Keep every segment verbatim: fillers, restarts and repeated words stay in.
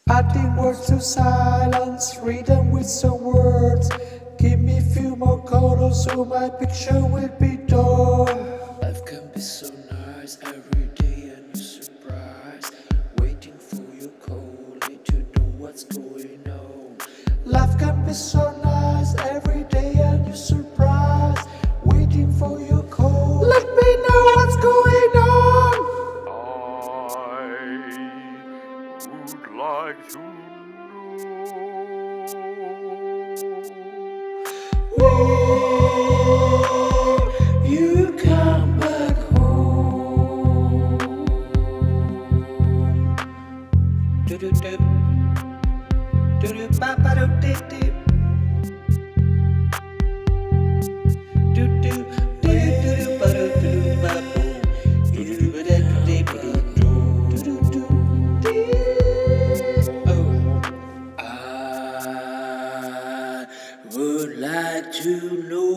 Adding words to silence, read them with some words. Give me few more colors so my picture will be done. Life can be so nice every day and you're surprised. Waiting for your call to know what's going on. Life can be so nice every day and you're surprised. Waiting for your call. Let me know what's going on. I would like to know when you come back home. Do do do do do ba ba do do do do do do do ba do do ba boom do do ba da do do do do do. Oh, I would like to know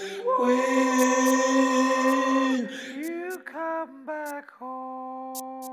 when you come back home.